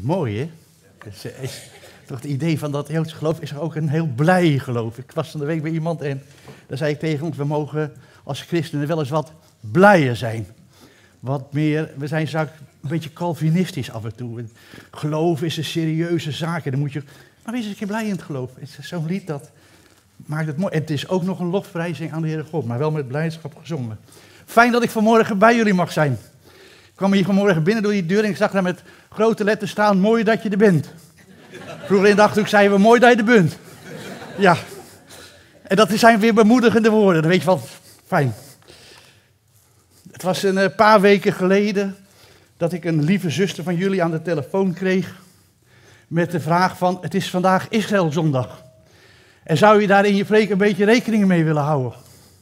Mooi, hè? Toch het idee van dat Joodse geloof is ook een heel blij geloof. Ik was van de week bij iemand en daar zei ik tegen ons, we mogen als christenen wel eens wat blijer zijn. Wat meer, we zijn vaak een beetje Calvinistisch af en toe. Geloof is een serieuze zaak. Dan moet je, maar wees eens een keer blij in het geloof. Zo'n lied dat maakt het mooi. En het is ook nog een lofprijzing aan de Heere God, maar wel met blijdschap gezongen. Fijn dat ik vanmorgen bij jullie mag zijn. Ik kwam hier vanmorgen binnen door die deur en ik zag daar met grote letters staan, mooi dat je er bent. Vroeger in de Achterhoek zeiden we, mooi dat je er bent. Ja. En dat zijn weer bemoedigende woorden, dan weet je wat, fijn. Het was een paar weken geleden dat ik een lieve zuster van jullie aan de telefoon kreeg met de vraag van, het is vandaag Israëlzondag. En zou je daar in je preek een beetje rekening mee willen houden?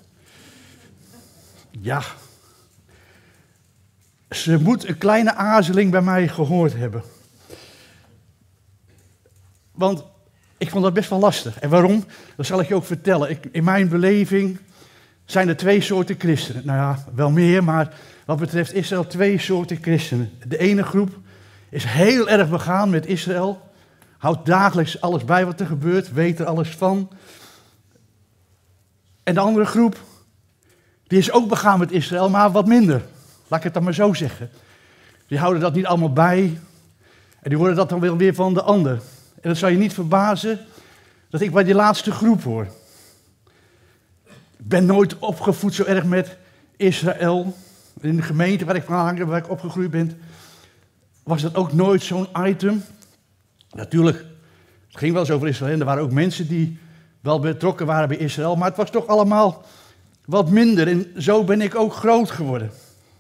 Ja. Ze moet een kleine aarzeling bij mij gehoord hebben. Want ik vond dat best wel lastig. En waarom? Dat zal ik je ook vertellen. In mijn beleving zijn er twee soorten christenen. Nou ja, wel meer, maar wat betreft Israël twee soorten christenen. De ene groep is heel erg begaan met Israël. Houdt dagelijks alles bij wat er gebeurt, weet er alles van. En de andere groep, die is ook begaan met Israël, maar wat minder. Laat ik het dan maar zo zeggen. Die houden dat niet allemaal bij. En die horen dat dan wel weer van de ander. En dat zou je niet verbazen dat ik bij die laatste groep hoor. Ik ben nooit opgevoed zo erg met Israël. In de gemeente waar ik opgegroeid ben, was dat ook nooit zo'n item. Natuurlijk, het ging wel eens over Israël. En er waren ook mensen die wel betrokken waren bij Israël. Maar het was toch allemaal wat minder. En zo ben ik ook groot geworden.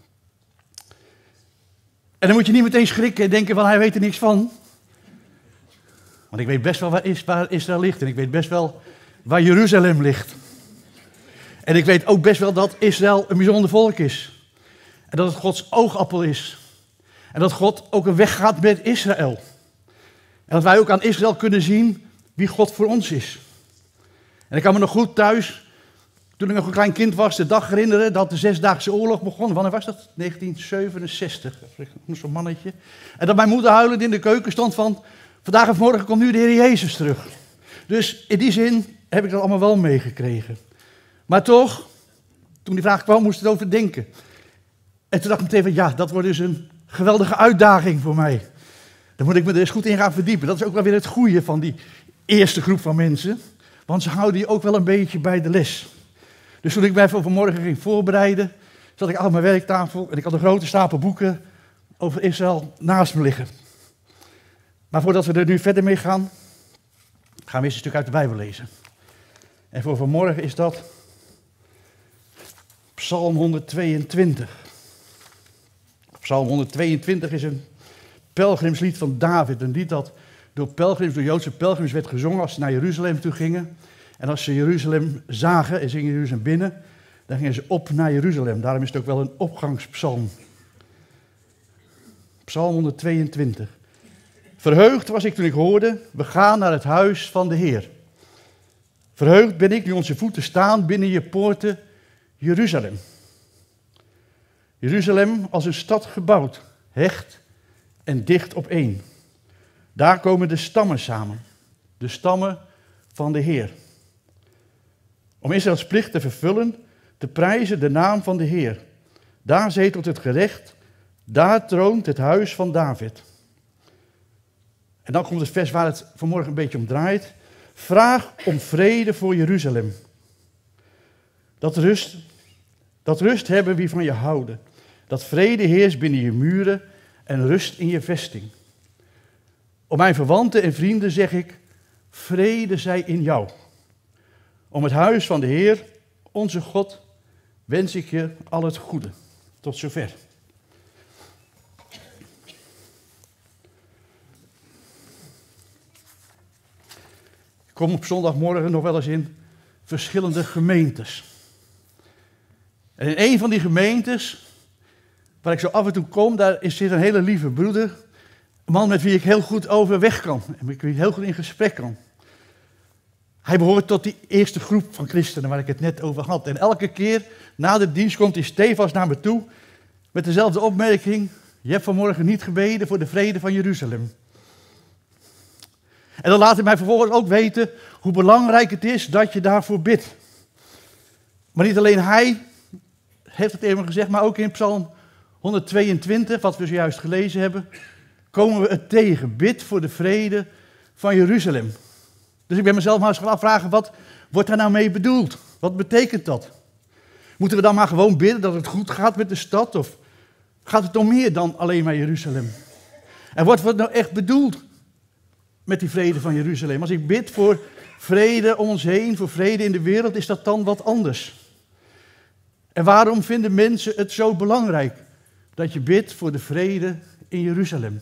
En dan moet je niet meteen schrikken en denken van hij weet er niks van. Want ik weet best wel waar Israël ligt. En ik weet best wel waar Jeruzalem ligt. En ik weet ook best wel dat Israël een bijzonder volk is. En dat het Gods oogappel is. En dat God ook een weg gaat met Israël. En dat wij ook aan Israël kunnen zien wie God voor ons is. En ik kan me nog goed thuis, toen ik nog een klein kind was, de dag herinneren dat de Zesdaagse Oorlog begon. Wanneer was dat? 1967. Zo'n mannetje. En dat mijn moeder huilend in de keuken stond van, vandaag of morgen komt nu de Heer Jezus terug. Dus in die zin heb ik dat allemaal wel meegekregen. Maar toch, toen die vraag kwam, moest ik erover denken. En toen dacht ik meteen van, ja, dat wordt dus een geweldige uitdaging voor mij. Dan moet ik me er eens goed in gaan verdiepen. Dat is ook wel weer het goede van die eerste groep van mensen. Want ze houden je ook wel een beetje bij de les. Dus toen ik mij voor vanmorgen ging voorbereiden, zat ik aan mijn werktafel en ik had een grote stapel boeken over Israël naast me liggen. Maar voordat we er nu verder mee gaan, gaan we eens een stuk uit de Bijbel lezen. En voor vanmorgen is dat Psalm 122. Psalm 122 is een pelgrimslied van David. Een lied dat door Joodse pelgrims werd gezongen als ze naar Jeruzalem toe gingen. En als ze Jeruzalem zagen en ze gingen Jeruzalem binnen, dan gingen ze op naar Jeruzalem. Daarom is het ook wel een opgangspsalm. Psalm 122. Verheugd was ik toen ik hoorde, we gaan naar het huis van de Heer. Verheugd ben ik nu onze voeten staan binnen je poorten, Jeruzalem. Jeruzalem als een stad gebouwd, hecht en dicht opeen. Daar komen de stammen samen, de stammen van de Heer. Om Israëls plicht te vervullen, te prijzen de naam van de Heer. Daar zetelt het gerecht, daar troont het huis van David. En dan komt het vers waar het vanmorgen een beetje om draait. Vraag om vrede voor Jeruzalem. Dat rust hebben wie van je houden. Dat vrede heerst binnen je muren en rust in je vesting. Om mijn verwanten en vrienden zeg ik, vrede zij in jou. Om het huis van de Heer, onze God, wens ik je al het goede. Tot zover. Ik kom op zondagmorgen nog wel eens in verschillende gemeentes. En in een van die gemeentes, waar ik zo af en toe kom, daar zit een hele lieve broeder. Een man met wie ik heel goed overweg kan. En met wie ik heel goed in gesprek kan. Hij behoort tot die eerste groep van christenen waar ik het net over had. En elke keer na de dienst komt hij stevast naar me toe met dezelfde opmerking. Je hebt vanmorgen niet gebeden voor de vrede van Jeruzalem. En dan laat hij mij vervolgens ook weten hoe belangrijk het is dat je daarvoor bidt. Maar niet alleen hij heeft het even gezegd, maar ook in Psalm 122, wat we zojuist gelezen hebben, komen we het tegen. Bid voor de vrede van Jeruzalem. Dus ik ben mezelf maar eens gaan afvragen, wat wordt daar nou mee bedoeld? Wat betekent dat? Moeten we dan maar gewoon bidden dat het goed gaat met de stad? Of gaat het om meer dan alleen maar Jeruzalem? En wat wordt nou echt bedoeld met die vrede van Jeruzalem? Als ik bid voor vrede om ons heen, voor vrede in de wereld, is dat dan wat anders? En waarom vinden mensen het zo belangrijk dat je bidt voor de vrede in Jeruzalem?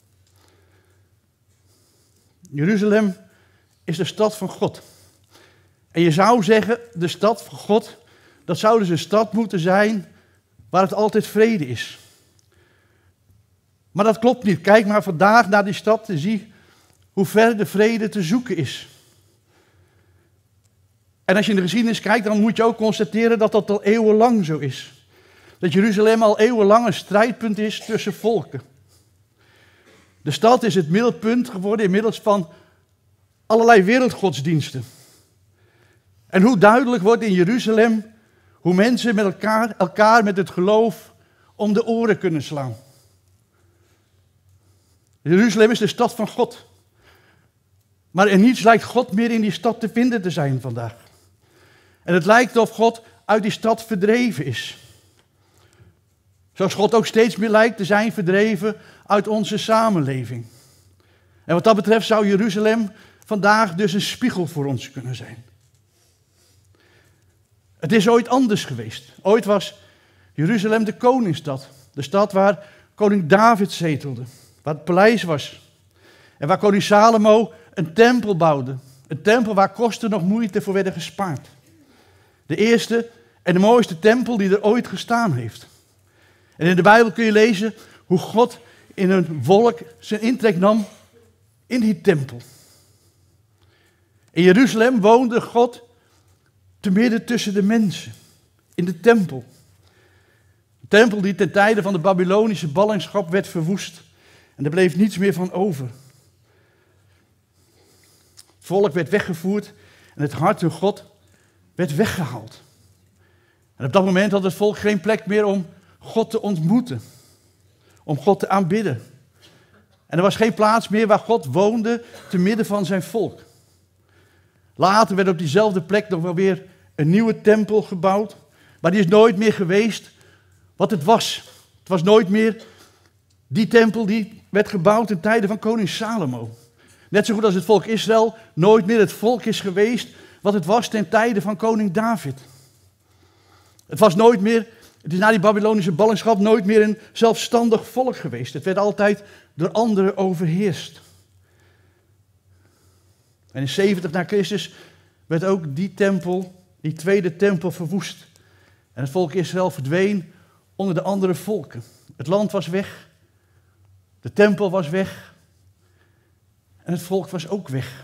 Jeruzalem is de stad van God. En je zou zeggen, de stad van God, dat zou dus een stad moeten zijn waar het altijd vrede is. Maar dat klopt niet. Kijk maar vandaag naar die stad en zie hoe ver de vrede te zoeken is. En als je in de geschiedenis kijkt, dan moet je ook constateren dat dat al eeuwenlang zo is. Dat Jeruzalem al eeuwenlang een strijdpunt is tussen volken. De stad is het middelpunt geworden inmiddels van allerlei wereldgodsdiensten. En hoe duidelijk wordt in Jeruzalem hoe mensen met elkaar met het geloof om de oren kunnen slaan. Jeruzalem is de stad van God. Maar in niets lijkt God meer in die stad te vinden te zijn vandaag. En het lijkt of God uit die stad verdreven is. Zoals God ook steeds meer lijkt te zijn verdreven uit onze samenleving. En wat dat betreft zou Jeruzalem vandaag dus een spiegel voor ons kunnen zijn. Het is ooit anders geweest. Ooit was Jeruzalem de koningsstad. De stad waar koning David zetelde. Waar het paleis was. En waar koning Salomo een tempel bouwde. Een tempel waar kosten nog moeite voor werden gespaard. De eerste en de mooiste tempel die er ooit gestaan heeft. En in de Bijbel kun je lezen hoe God in een wolk zijn intrek nam in die tempel. In Jeruzalem woonde God te midden tussen de mensen. In de tempel. De tempel die ten tijde van de Babylonische ballingschap werd verwoest. En er bleef niets meer van over. Het volk werd weggevoerd en het hart van God werd weggehaald. En op dat moment had het volk geen plek meer om God te ontmoeten. Om God te aanbidden. En er was geen plaats meer waar God woonde te midden van zijn volk. Later werd op diezelfde plek nog wel weer een nieuwe tempel gebouwd. Maar die is nooit meer geweest wat het was. Het was nooit meer die tempel die werd gebouwd ten tijde van koning Salomo. Net zo goed als het volk Israël nooit meer het volk is geweest wat het was ten tijde van koning David. Het is na die Babylonische ballingschap nooit meer een zelfstandig volk geweest. Het werd altijd door anderen overheerst. En in 70 na Christus werd ook die tempel, die tweede tempel, verwoest. En het volk Israël verdween onder de andere volken. Het land was weg. De tempel was weg. En het volk was ook weg.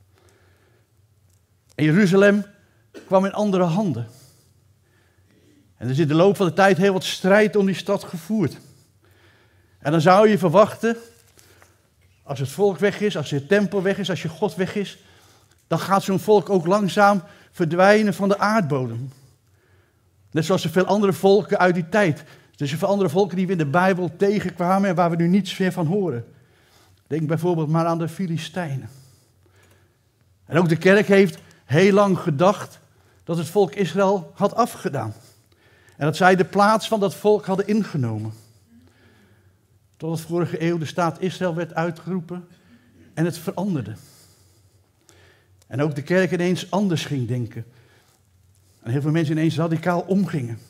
En Jeruzalem kwam in andere handen. En er is in de loop van de tijd heel wat strijd om die stad gevoerd. En dan zou je verwachten, als het volk weg is, als de tempel weg is, als je God weg is, dan gaat zo'n volk ook langzaam verdwijnen van de aardbodem. Net zoals er veel andere volken uit die tijd. Dus veel andere volken die we in de Bijbel tegenkwamen en waar we nu niets meer van horen. Denk bijvoorbeeld maar aan de Filistijnen. En ook de kerk heeft heel lang gedacht dat het volk Israël had afgedaan. En dat zij de plaats van dat volk hadden ingenomen. Totdat vorige eeuw de staat Israël werd uitgeroepen en het veranderde. En ook de kerk ineens anders ging denken. En heel veel mensen ineens radicaal omgingen.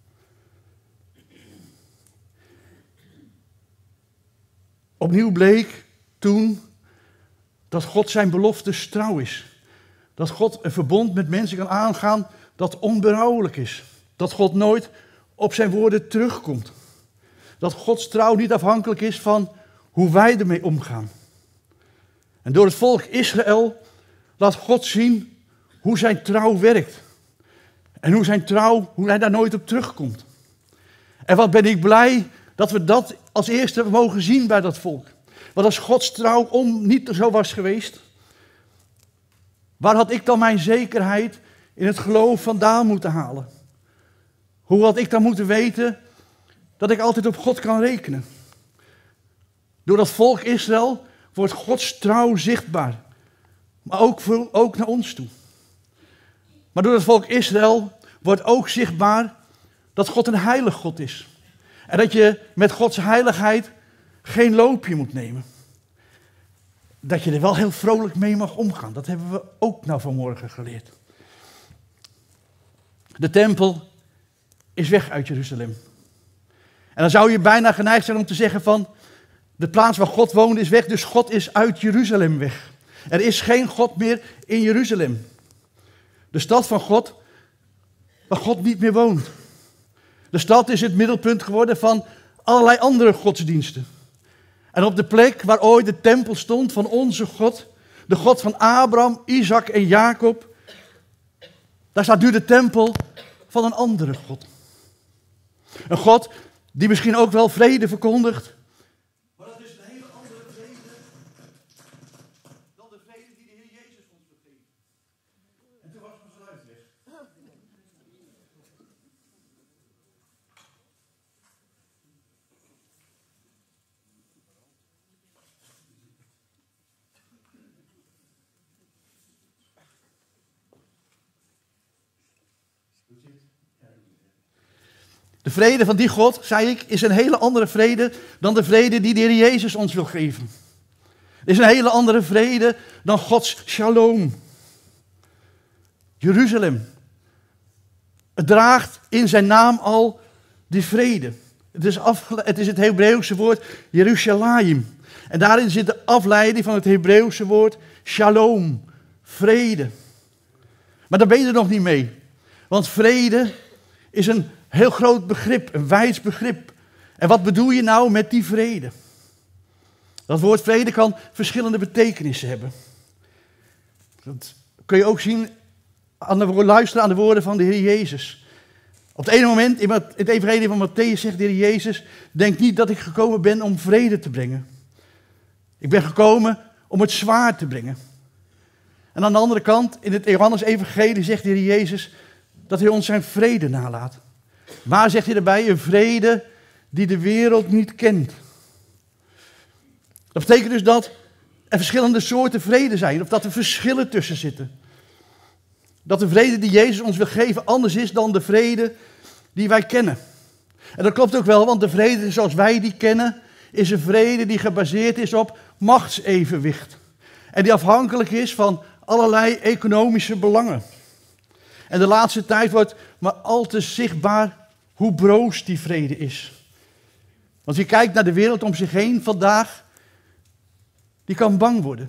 Opnieuw bleek toen dat God zijn beloftes trouw is. Dat God een verbond met mensen kan aangaan dat onberouwelijk is. Dat God nooit op zijn woorden terugkomt. Dat Gods trouw niet afhankelijk is van hoe wij ermee omgaan. En door het volk Israël laat God zien hoe zijn trouw werkt. En hoe hij daar nooit op terugkomt. En wat ben ik blij dat we dat als eerste mogen zien bij dat volk. Want als Gods trouw niet zo was geweest, waar had ik dan mijn zekerheid in het geloof vandaan moeten halen? Hoe had ik dan moeten weten dat ik altijd op God kan rekenen? Door dat volk Israël wordt Gods trouw zichtbaar. Maar ook naar ons toe. Maar door het volk Israël wordt ook zichtbaar dat God een heilig God is. En dat je met Gods heiligheid geen loopje moet nemen. Dat je er wel heel vrolijk mee mag omgaan. Dat hebben we ook nou vanmorgen geleerd. De tempel is weg uit Jeruzalem. En dan zou je bijna geneigd zijn om te zeggen van, de plaats waar God woonde is weg, dus God is uit Jeruzalem weg. Er is geen God meer in Jeruzalem. De stad van God, waar God niet meer woont. De stad is het middelpunt geworden van allerlei andere godsdiensten. En op de plek waar ooit de tempel stond van onze God, de God van Abraham, Isaac en Jacob, daar staat nu de tempel van een andere God. Een God die misschien ook wel vrede verkondigt. Maar dat is een hele andere vrede dan de vrede die de Heer Jezus ons wil geven. En toen was mijn geluid weg. De vrede van die God, zei ik, is een hele andere vrede dan de vrede die de Heer Jezus ons wil geven. Het is een hele andere vrede dan Gods shalom. Jeruzalem. Het draagt in zijn naam al die vrede. Het is het Hebreeuwse woord Jerushalayim. En daarin zit de afleiding van het Hebreeuwse woord shalom. Vrede. Maar daar ben je er nog niet mee. Want vrede is een heel groot begrip, een wijs begrip. En wat bedoel je nou met die vrede? Dat woord vrede kan verschillende betekenissen hebben. Dat kun je ook zien, luisteren aan de woorden van de Heer Jezus. Op het ene moment, in het evangelie van Mattheüs zegt de Heer Jezus, denk niet dat ik gekomen ben om vrede te brengen. Ik ben gekomen om het zwaard te brengen. En aan de andere kant, in het Johannes-evangelie zegt de Heer Jezus dat hij ons zijn vrede nalaat. Maar zegt hij erbij, een vrede die de wereld niet kent. Dat betekent dus dat er verschillende soorten vrede zijn, of dat er verschillen tussen zitten. Dat de vrede die Jezus ons wil geven anders is dan de vrede die wij kennen. En dat klopt ook wel, want de vrede zoals wij die kennen, is een vrede die gebaseerd is op machtsevenwicht. En die afhankelijk is van allerlei economische belangen. En de laatste tijd wordt maar al te zichtbaar hoe broos die vrede is. Als je kijkt naar de wereld om zich heen vandaag, die kan bang worden.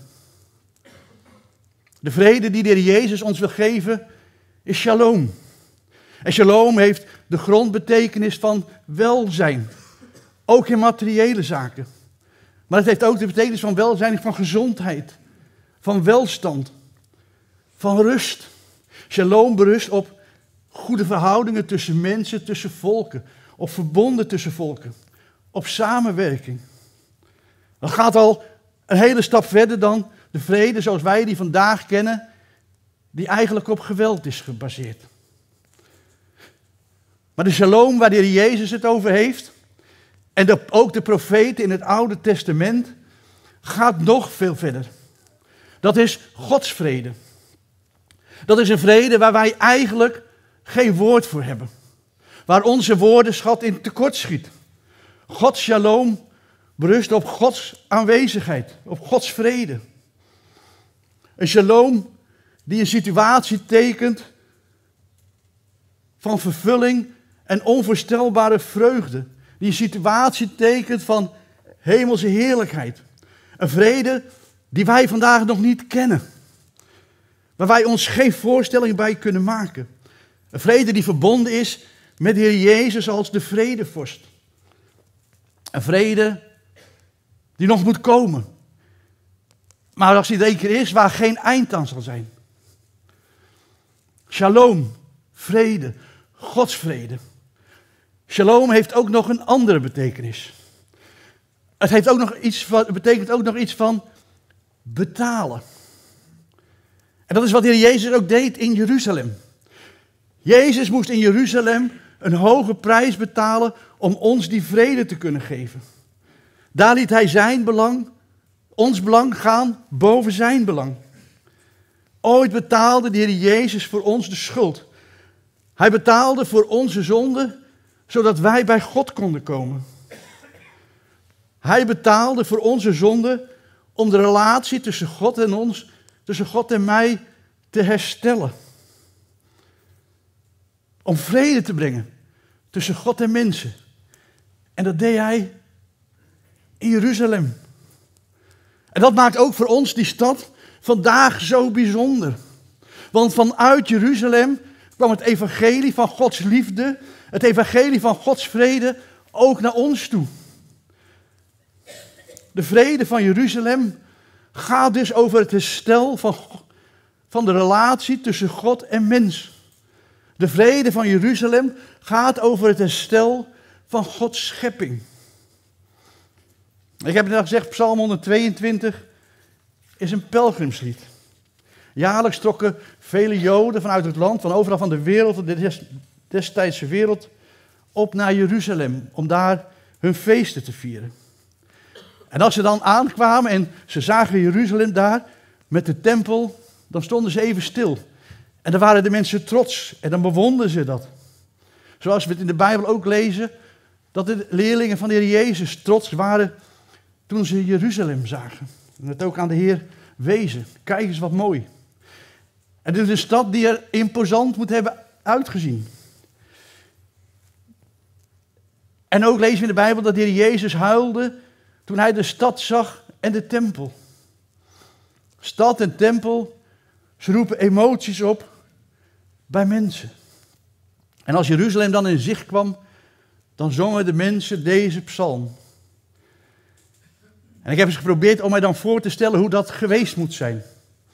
De vrede die de Heer Jezus ons wil geven, is shalom. En shalom heeft de grondbetekenis van welzijn. Ook in materiële zaken. Maar het heeft ook de betekenis van welzijn, van gezondheid. Van welstand. Van rust. Shalom berust op goede verhoudingen tussen mensen, tussen volken. Op verbonden tussen volken. Op samenwerking. Dat gaat al een hele stap verder dan de vrede zoals wij die vandaag kennen, die eigenlijk op geweld is gebaseerd. Maar de shalom waar de Heer Jezus het over heeft, en ook de profeten in het Oude Testament, gaat nog veel verder. Dat is Gods vrede. Dat is een vrede waar wij eigenlijk geen woord voor hebben. Waar onze woordenschat in tekort schiet. Gods shalom berust op Gods aanwezigheid, op Gods vrede. Een shalom die een situatie tekent van vervulling en onvoorstelbare vreugde. Die een situatie tekent van hemelse heerlijkheid. Een vrede die wij vandaag nog niet kennen. Waar wij ons geen voorstelling bij kunnen maken. Een vrede die verbonden is met de Heer Jezus als de vredevorst. Een vrede die nog moet komen. Maar als die er één keer is, waar geen eind aan zal zijn. Shalom, vrede, Gods vrede. Shalom heeft ook nog een andere betekenis. Het betekent ook nog iets van betalen. En dat is wat de Heer Jezus ook deed in Jeruzalem. Jezus moest in Jeruzalem een hoge prijs betalen om ons die vrede te kunnen geven. Daar liet hij zijn belang, ons belang gaan boven zijn belang. Ooit betaalde de Heer Jezus voor ons de schuld. Hij betaalde voor onze zonde, zodat wij bij God konden komen. Hij betaalde voor onze zonde om de relatie tussen God en ons, tussen God en mij, te herstellen. Om vrede te brengen tussen God en mensen. En dat deed hij in Jeruzalem. En dat maakt ook voor ons die stad vandaag zo bijzonder. Want vanuit Jeruzalem kwam het evangelie van Gods liefde, het evangelie van Gods vrede ook naar ons toe. De vrede van Jeruzalem gaat dus over het herstel van de relatie tussen God en mens. De vrede van Jeruzalem gaat over het herstel van Gods schepping. Ik heb net al gezegd, Psalm 122 is een pelgrimslied. Jaarlijks trokken vele Joden vanuit het land, van overal van de wereld, van de destijdse wereld, op naar Jeruzalem om daar hun feesten te vieren. En als ze dan aankwamen en ze zagen Jeruzalem daar met de tempel, dan stonden ze even stil. En dan waren de mensen trots en dan bewonderden ze dat. Zoals we het in de Bijbel ook lezen, dat de leerlingen van de Heer Jezus trots waren toen ze Jeruzalem zagen. En het ook aan de Heer wezen. Kijk eens wat mooi. En dit is een stad die er imposant moet hebben uitgezien. En ook lezen we in de Bijbel dat de Heer Jezus huilde toen hij de stad zag en de tempel. Stad en tempel, ze roepen emoties op bij mensen. En als Jeruzalem dan in zicht kwam, dan zongen de mensen deze psalm. En ik heb eens geprobeerd om mij dan voor te stellen hoe dat geweest moet zijn.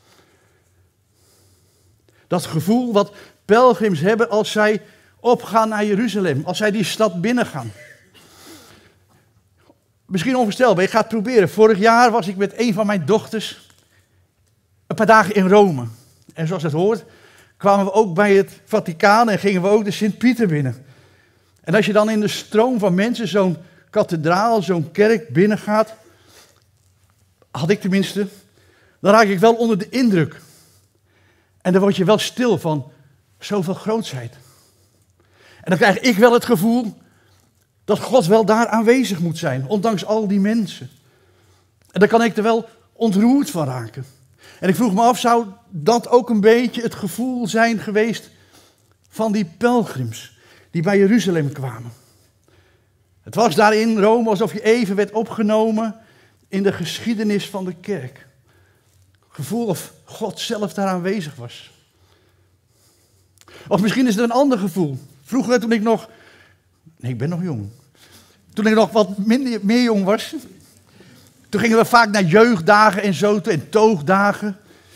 Dat gevoel wat pelgrims hebben als zij opgaan naar Jeruzalem, als zij die stad binnengaan. Misschien onvoorstelbaar, ik ga het proberen. Vorig jaar was ik met een van mijn dochters een paar dagen in Rome. En zoals het hoort, kwamen we ook bij het Vaticaan en gingen we ook de Sint-Pieter binnen. En als je dan in de stroom van mensen zo'n kathedraal, zo'n kerk binnengaat, had ik tenminste, dan raak ik wel onder de indruk. En dan word je wel stil van zoveel grootsheid. En dan krijg ik wel het gevoel dat God wel daar aanwezig moet zijn, ondanks al die mensen. En dan kan ik er wel ontroerd van raken. En ik vroeg me af, zou dat ook een beetje het gevoel zijn geweest van die pelgrims die bij Jeruzalem kwamen? Het was daar in Rome alsof je even werd opgenomen in de geschiedenis van de kerk. Gevoel of God zelf daar aanwezig was. Of misschien is er een ander gevoel. Vroeger toen ik nog... Nee, ik ben nog jong. Toen ik nog wat meer jong was. Toen gingen we vaak naar jeugddagen en zo. En toogdagen.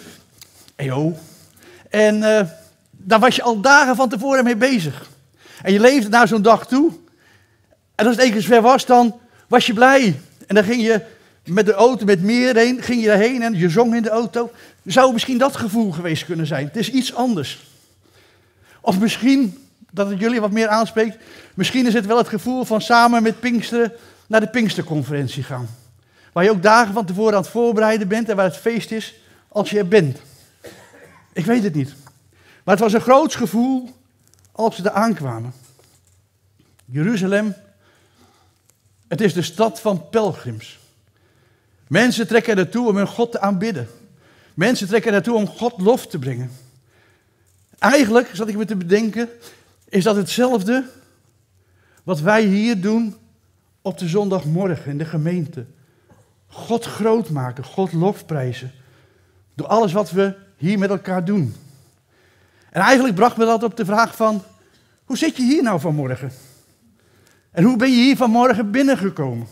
En daar was je al dagen van tevoren mee bezig. En je leefde naar zo'n dag toe. En als het één keer ver was, dan was je blij. En dan ging je met de auto, met meer heen, ging je daarheen en je zong in de auto. Zou misschien dat gevoel geweest kunnen zijn. Het is iets anders. Of misschien, dat het jullie wat meer aanspreekt, misschien is het wel het gevoel van samen met Pinksteren naar de Pinksterconferentie gaan. Waar je ook dagen van tevoren aan het voorbereiden bent en waar het feest is als je er bent. Ik weet het niet. Maar het was een groots gevoel als ze er aankwamen. Jeruzalem, het is de stad van pelgrims. Mensen trekken er naartoe om hun God te aanbidden. Mensen trekken er naartoe om God lof te brengen. Eigenlijk, zat ik me te bedenken, is dat hetzelfde wat wij hier doen op de zondagmorgen in de gemeente. God groot maken, God lofprijzen. Door alles wat we hier met elkaar doen. En eigenlijk bracht me dat op de vraag van, hoe zit je hier nou vanmorgen? En hoe ben je hier vanmorgen binnengekomen?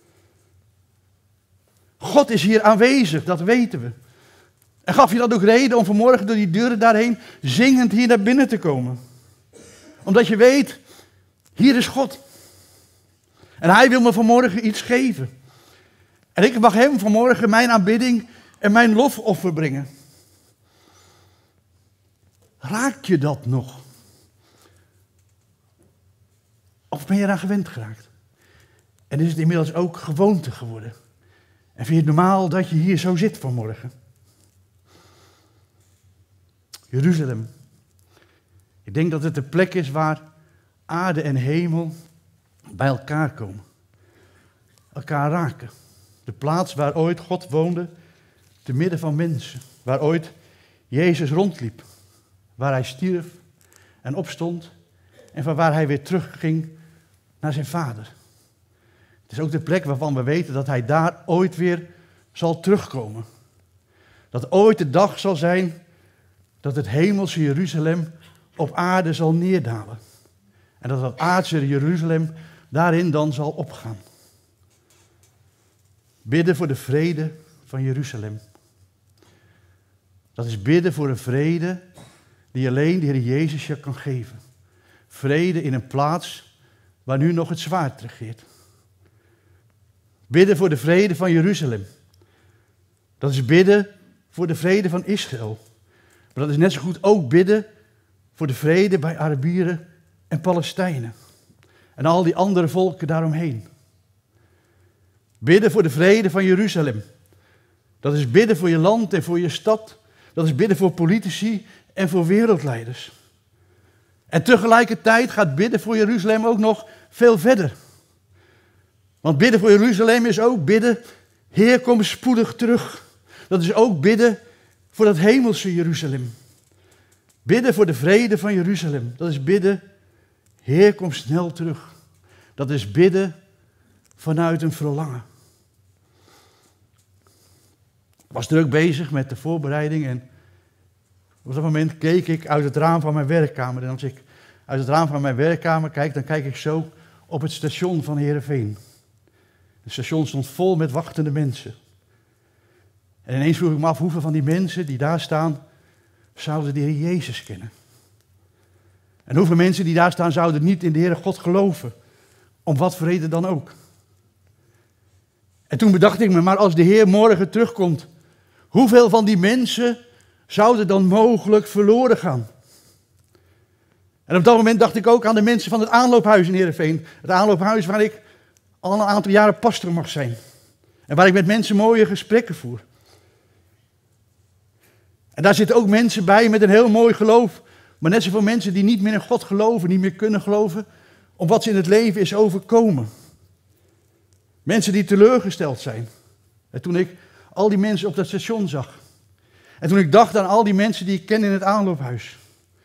God is hier aanwezig, dat weten we. En gaf je dat ook reden om vanmorgen door die deuren daarheen zingend hier naar binnen te komen? Omdat je weet, hier is God. En hij wil me vanmorgen iets geven. En ik mag hem vanmorgen mijn aanbidding en mijn lofoffer brengen. Raak je dat nog? Of ben je eraan gewend geraakt? En is het inmiddels ook gewoonte geworden? En vind je het normaal dat je hier zo zit vanmorgen? Jeruzalem. Ik denk dat het de plek is waar aarde en hemel bij elkaar komen. Elkaar raken. De plaats waar ooit God woonde, te midden van mensen. Waar ooit Jezus rondliep. Waar hij stierf en opstond. En van waar hij weer terugging naar zijn Vader. Het is ook de plek waarvan we weten dat hij daar ooit weer zal terugkomen. Dat ooit de dag zal zijn dat het hemelse Jeruzalem op aarde zal neerdalen. En dat het aardse Jeruzalem daarin dan zal opgaan. Bidden voor de vrede van Jeruzalem. Dat is bidden voor een vrede die alleen de Heer Jezus je kan geven. Vrede in een plaats waar nu nog het zwaard regeert. Bidden voor de vrede van Jeruzalem. Dat is bidden voor de vrede van Israël. Maar dat is net zo goed ook bidden voor de vrede bij Arabieren en Palestijnen. En al die andere volken daaromheen. Bidden voor de vrede van Jeruzalem. Dat is bidden voor je land en voor je stad. Dat is bidden voor politici en voor wereldleiders. En tegelijkertijd gaat bidden voor Jeruzalem ook nog veel verder. Want bidden voor Jeruzalem is ook bidden, Heer, kom spoedig terug. Dat is ook bidden voor dat hemelse Jeruzalem. Bidden voor de vrede van Jeruzalem. Dat is bidden, Heer, kom snel terug. Dat is bidden vanuit een verlangen. Ik was druk bezig met de voorbereiding en op dat moment keek ik uit het raam van mijn werkkamer. En als ik uit het raam van mijn werkkamer kijk, dan kijk ik zo op het station van Heerenveen. Het station stond vol met wachtende mensen. En ineens vroeg ik me af hoeveel van die mensen die daar staan, zouden de Heer Jezus kennen. En hoeveel mensen die daar staan, zouden niet in de Heere God geloven. Om wat voor reden dan ook. En toen bedacht ik me, maar als de Heer morgen terugkomt, hoeveel van die mensen zouden dan mogelijk verloren gaan? En op dat moment dacht ik ook aan de mensen van het aanloophuis in Heerenveen. Het aanloophuis waar ik al een aantal jaren pastor mag zijn. En waar ik met mensen mooie gesprekken voer. En daar zitten ook mensen bij met een heel mooi geloof. Maar net zoveel mensen die niet meer in God geloven, niet meer kunnen geloven. Om wat ze in het leven is overkomen. Mensen die teleurgesteld zijn. En toen ik al die mensen op dat station zag. En toen ik dacht aan al die mensen die ik ken in het aanloophuis.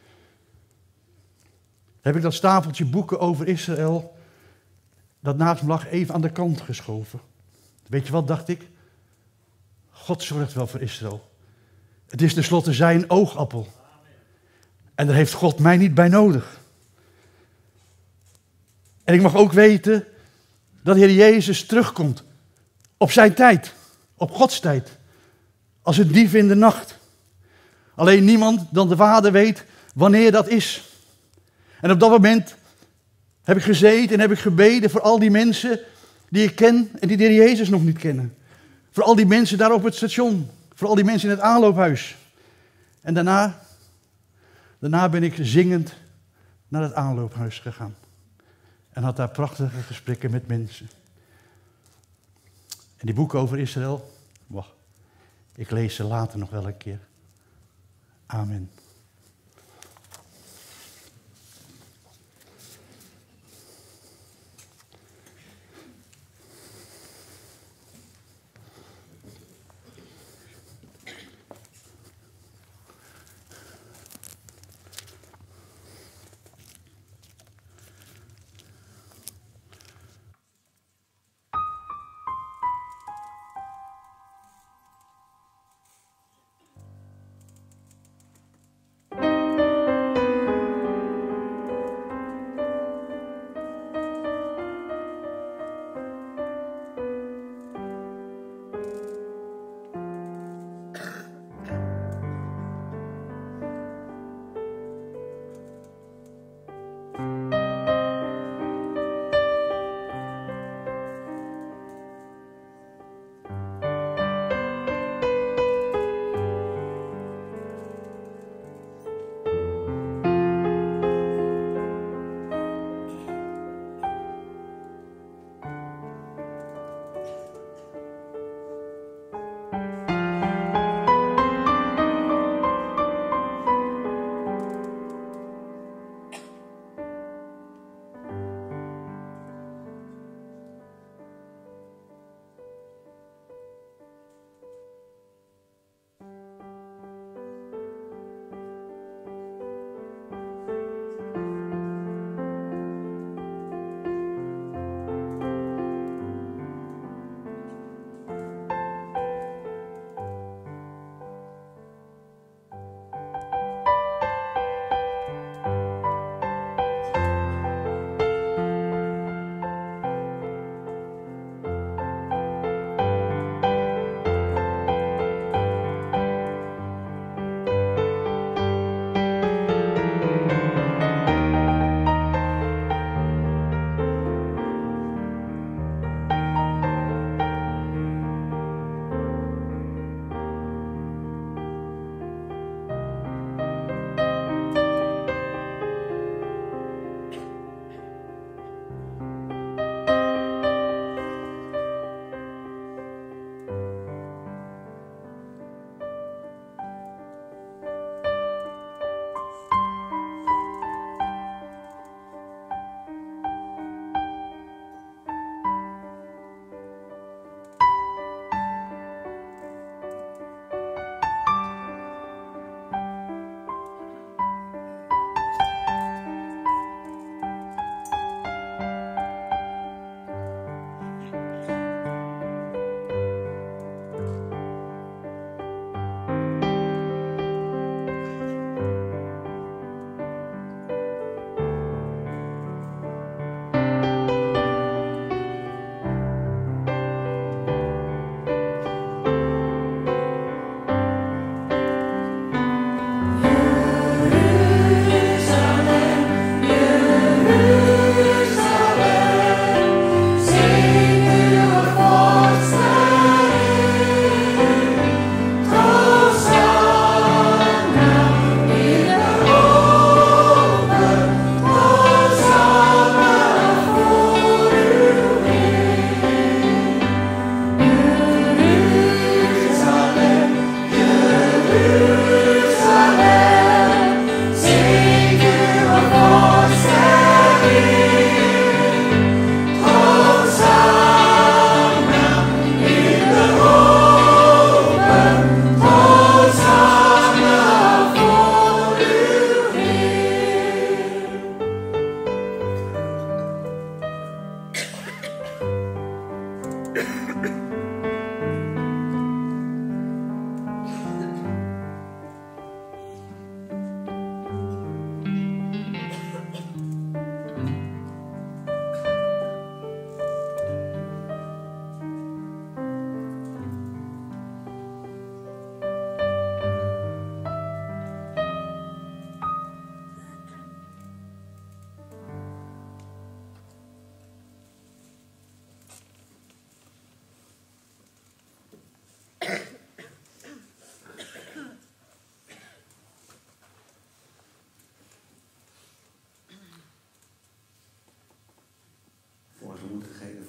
Heb ik dat stapeltje boeken over Israël, dat naast me lag, even aan de kant geschoven. Weet je wat, dacht ik? God zorgt wel voor Israël. Het is tenslotte zijn oogappel. En daar heeft God mij niet bij nodig. En ik mag ook weten dat de Heer Jezus terugkomt. Op zijn tijd. Op Gods tijd. Als een dief in de nacht. Alleen niemand dan de Vader weet wanneer dat is. En op dat moment heb ik gezeten en heb ik gebeden voor al die mensen die ik ken en die de Heer Jezus nog niet kennen. Voor al die mensen daar op het station. Voor al die mensen in het aanloophuis. En daarna ben ik zingend naar het aanloophuis gegaan. En had daar prachtige gesprekken met mensen. En die boeken over Israël, wacht, ik lees ze later nog wel een keer. Amen.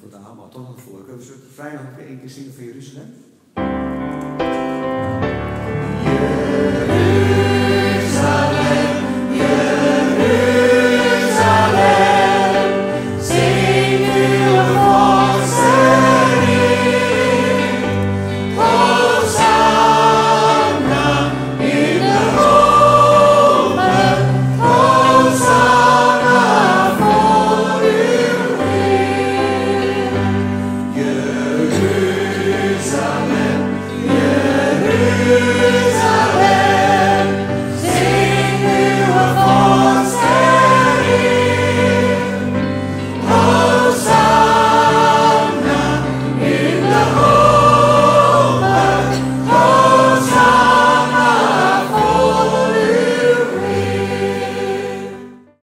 voor het avondmaal, toch nog voor. Kunnen we vrijdag nog één keer zingen van Jeruzalem?